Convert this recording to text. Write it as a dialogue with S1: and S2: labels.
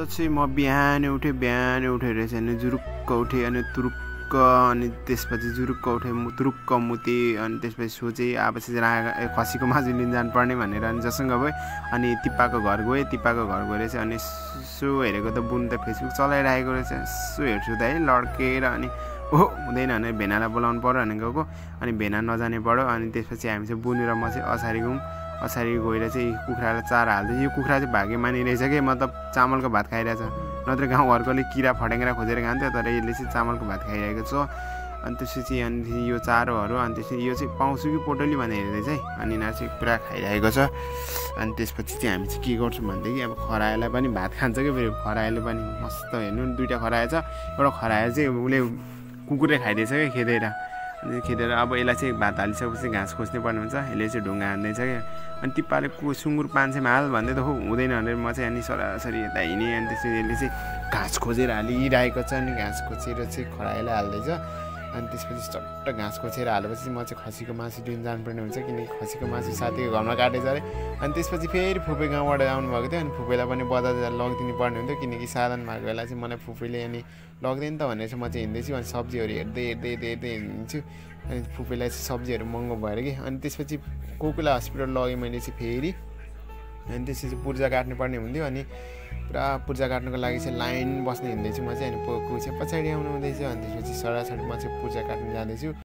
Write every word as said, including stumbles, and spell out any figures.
S1: चाहिँ म बिहान उठेँ बिहान उठेर चाहिँ अनि जुरुक्क उठेँ अनि तुरुक्क अनि त्यसपछि जुरुक्क उठेँ तुरुक्क मुतेँ अनि त्यसपछि सोचेँ अब चाहिँ खसीको मासु लिन जानुपर्ने भनेर अनि जसँग गएँ अनि तिप्पाको घर गएँ तिप्पाको घर गएर चाहिँ अनि यसो हेरेको त बुन त फेसबुक चलाइरहेको रहेछ यसो हेर्छु त है लड्केर अनि ओहो हुँदैन भने भेनालाई बोलाउनु पऱ्यो भने गएको अनि भेना नजाने पऱ्यो अनि त्यसपछि हामी चाहिँ बुन र म चाहिँ असारी गयौँ असारी गएर चाहिँ कुखुरालाई चारो हाल्दै यो कुखुरा चाहिँ भाग्य मानिरहेछ कि मतलब चामलको भात खाइरहेछ नत्र गाउँघरकोले किरा फटेङ्ग्रा खोजेर खान्थ्यो तर यसले चाहिँ चामलको भात खाइरहेको छ अनि त्यसपछि अनि यो चारोहरू अनि त्यसपछि यो चाहिँ पाउँछु कि पोटली भनेर हेर्दै चाहिँ अनि यिनीहरू चाहिँ पुरा खाइरहेको छ अनि त्यसपछि चाहिँ हामी चाहिँ के गर्छौँ भनेदेखि अब खरायोलाई पनि भात खान्छ कि फेरि खरायोले पनि मस्त हेर्नु दुईवटा खरायो छ एउटा खरायो चाहिँ उसले कुकुरले खाइदिएछ क्या खेदेर अनि खेदेर अब यसलाई चाहिँ भात हालिसकेपछि घाँस खोज्नै पर्ने हुन्छ यसले चाहिँ ढुङ्गा हान्दैछ क्या अनि तिप्पाले कु सुँगुर पाँच सयमा हाल भन्दै त हो हुँदैन भनेर म चाहिँ अनि सरासरी यता हिँडेँ अनि त्यसपछि यसले चाहिँ घाँस खोजेर हालिरहेको छ अनि घाँस खोजेर चाहिँ खरायोलाई हाल्दैछ अनि त्यसपछि चट्ट घाँस खोजेर हालेपछि म चाहिँ खसीको मासु लिन जानुपर्ने हुन्छ किनकि खसीको मासु साथीको घरमा काटेछ अरे अनि त्यसपछि फेरि फुपे गाउँबाट आउनुभएको थियो अनि फुपेलाई पनि बजार लगिदिनु पर्ने हुन्थ्यो किनकि साधन भएको बेला चाहिँ मलाई फुपेले अनि लग्दैन त भनेर चाहिँ म चाहिँ हिँड्दैछु अनि सब्जीहरू हेर्दै हेर्दै हेर्दै हेर्दै हिँड्छु अनि फुपेलाई चाहिँ सब्जीहरू महँगो भएर कि अनि त्यसपछि कोकुला हस्पिटल लगेँ मैले चाहिँ फेरि अनि त्यसपछि पूर्जा काट्नुपर्ने हुन्थ्यो अनि पुरा पूर्जा काट्नुको लागि चाहिँ लाइन बस्ने हिँड्दैछु म चाहिँ अनि पोको चाहिँ पछाडि आउनु हुँदैछ अनि त्यसपछि सरासरी म चाहिँ पूर्जा काट्नु जाँदैछु